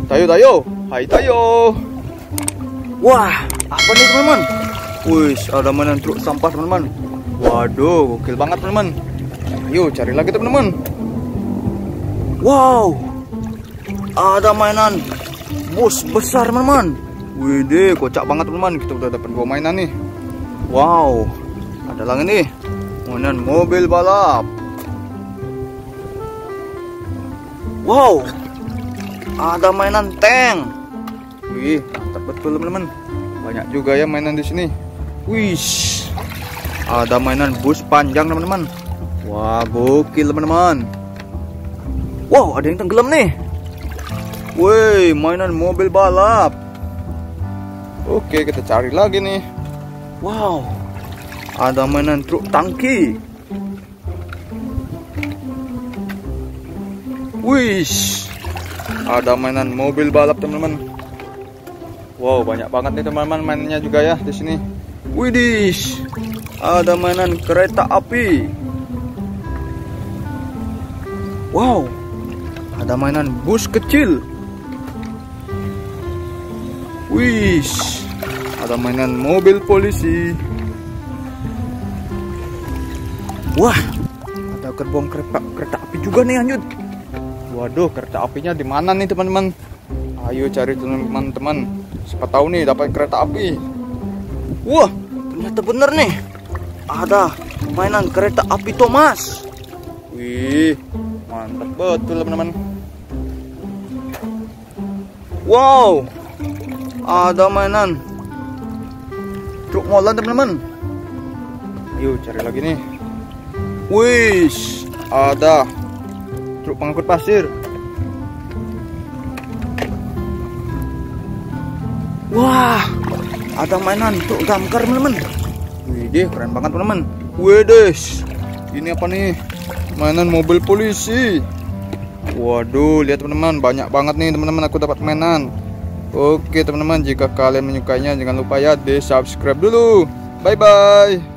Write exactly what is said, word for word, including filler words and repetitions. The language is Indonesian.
Tayo, tayo. Hai, tayo. Wah, apa nih teman-teman? Wih, ada mainan truk sampah teman-teman. Waduh, gokil banget teman-teman. Ayo cari lagi teman-teman. Wow, ada mainan bus besar teman-teman. Wih, kocak banget teman-teman. Kita udah dapat dua mainan nih. Wow, ada lagi nih mainan mobil balap. Wow, ada mainan tank. Wih, mantap betul teman-teman. Banyak juga ya mainan di sini. Wih, ada mainan bus panjang teman-teman. Wah, gokil teman-teman. Wow, ada yang tenggelam nih. Wih, mainan mobil balap. Oke, kita cari lagi nih. Wow, ada mainan truk tangki. Wih, ada mainan mobil balap teman-teman. Wow, banyak banget nih teman-teman mainannya juga ya di sini. Widih, ada mainan kereta api. Wow, ada mainan bus kecil. Wih, ada mainan mobil polisi. Wah, ada gerbong kereta kereta api juga nih lanjut. Waduh, kereta apinya di mana nih teman-teman? Ayo cari teman-teman. Siapa tahu nih dapat kereta api. Wah, ternyata bener nih. Ada mainan kereta api Thomas. Wih, mantap betul teman-teman. Wow, ada mainan truk molen teman-teman. Ayo cari lagi nih. Wih, ada truk pengangkut pasir. Wah, ada mainan truk damkar teman-teman. Wih, keren banget teman-teman. Wih, ini apa nih? Mainan mobil polisi. Waduh, lihat teman-teman, banyak banget nih teman-teman aku dapat mainan. Oke teman-teman, jika kalian menyukainya jangan lupa ya di subscribe dulu. Bye bye.